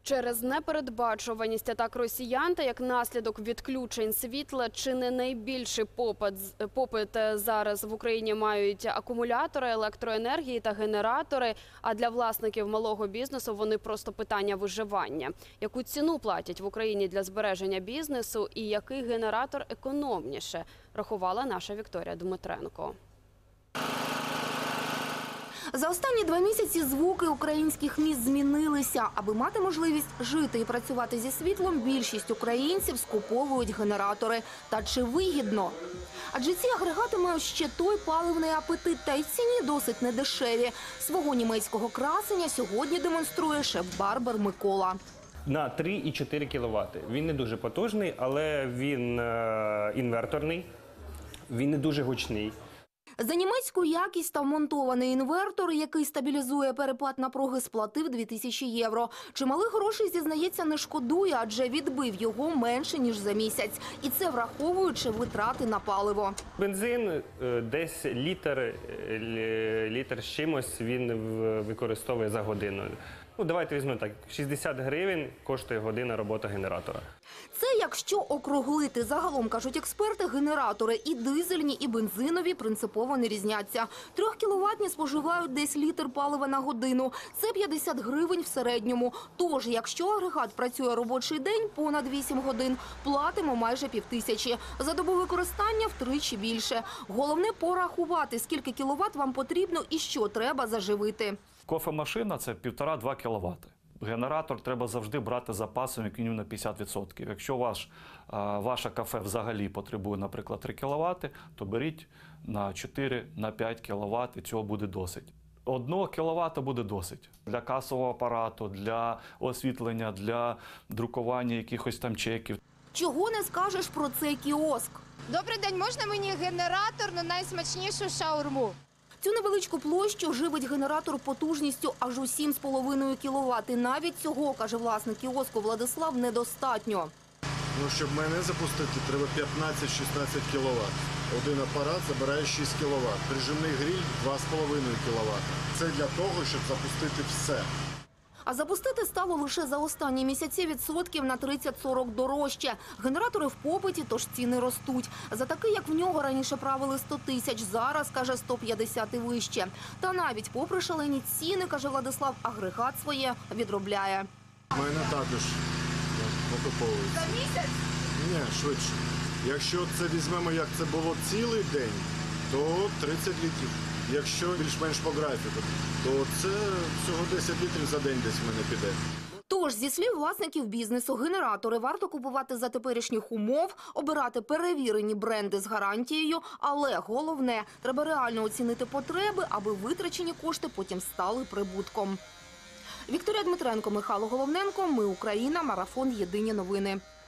Через непередбачуваність атак росіян та як наслідок відключень світла чи не найбільший попит зараз в Україні мають акумулятори, електроенергії та генератори, а для власників малого бізнесу вони просто питання виживання. Яку ціну платять в Україні для збереження бізнесу і який генератор економніше, рахувала наша Вікторія Дмитренко. За останні 2 місяці звуки українських міст змінилися. Аби мати можливість жити і працювати зі світлом, більшість українців скуповують генератори. Та чи вигідно? Адже ці агрегати мають ще той паливний апетит, та й в ціні досить недешеві. Свого німецького красення сьогодні демонструє шеф-барбер Микола. На 3,4 кВт. Він не дуже потужний, але він інверторний, він не дуже гучний. За німецьку якість та вмонтований інвертор, який стабілізує перепад напруги, сплатив 2000 євро. Чималих грошей, зізнається, не шкодує, адже відбив його менше, ніж за місяць. І це враховуючи витрати на паливо. Бензин десь літр з чимось він використовує за годину. Давайте візьмемо так, 60 гривень коштує година роботи генератора. Це якщо округлити. Загалом, кажуть експерти, генератори і дизельні, і бензинові принципово не різняться. 3-кіловатні споживають десь літр палива на годину. Це 50 гривень в середньому. Тож, якщо агрегат працює робочий день понад 8 годин, платимо майже 5000. За добу використання втричі більше. Головне порахувати, скільки кіловат вам потрібно і що треба заживити. Кофемашина – це 1,5-2 кВт. Генератор треба завжди брати запасом як мінімум на 50%. Якщо ваше кафе взагалі потребує, наприклад, 3 кВт, то беріть на 4-5 кВт, і цього буде досить. 1 кВт буде досить. Для касового апарату, для освітлення, для друкування якихось там чеків. Чого не скажеш про цей кіоск? Добрий день, можна мені генератор на найсмачнішу шаурму? Цю невеличку площу живить генератор потужністю аж у 7,5 кВт. Навіть цього, каже власник кіоску Владислав, недостатньо. Щоб мене запустити, треба 15-16 кВт. Один апарат забирає 6 кВт. Прижимний гриль – 2,5 кВт. Це для того, щоб запустити все. А запустити стало лише за останні місяці відсотків на 30-40 дорожче. Генератори в попиті, тож ціни ростуть. За такий, як в нього, раніше правили 100 тисяч, зараз, каже, 150 і вище. Та навіть попри шалені ціни, каже Владислав, агрегат своє відробляє. У мене також окуповується. За місяць? Ні, швидше. Якщо це візьмемо, як це було цілий день, то 30 літрів. Якщо більш-менш по графіку, то це всього 10 літрів за день десь в мене піде. Тож, зі слів власників бізнесу, генератори варто купувати за теперішніх умов, обирати перевірені бренди з гарантією, але головне – треба реально оцінити потреби, аби витрачені кошти потім стали прибутком. Вікторія Дмитренко, Михайло Головненко. Ми Україна. Марафон. Єдині новини.